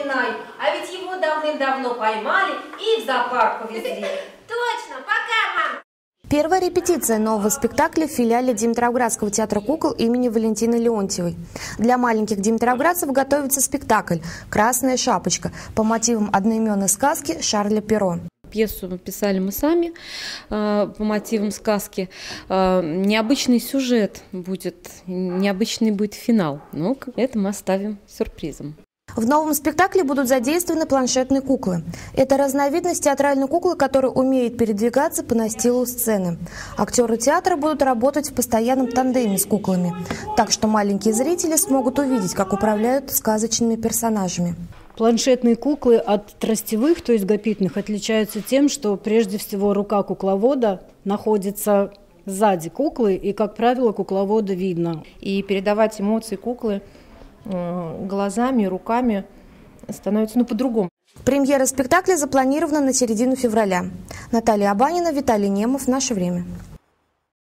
знаю. А ведь его давным-давно поймали и в зоопарк повезли. Точно, пока, мам! Первая репетиция нового спектакля в филиале Димитровградского театра кукол имени Валентины Леонтьевой. Для маленьких димитровградцев готовится спектакль «Красная шапочка» по мотивам одноименной сказки Шарля Перро. Пьесу писали мы сами по мотивам сказки. Необычный сюжет будет, необычный будет финал. Но это мы оставим сюрпризом. В новом спектакле будут задействованы планшетные куклы. Это разновидность театральной куклы, которая умеет передвигаться по настилу сцены. Актеры театра будут работать в постоянном тандеме с куклами, так что маленькие зрители смогут увидеть, как управляют сказочными персонажами. Планшетные куклы от тростевых, то есть габитных, отличаются тем, что прежде всего рука кукловода находится сзади куклы, и, как правило, кукловода видно. И передавать эмоции куклы глазами, руками становится по-другому. Премьера спектакля запланирована на середину февраля. Наталья Абанина, Виталий Немов. Наше время.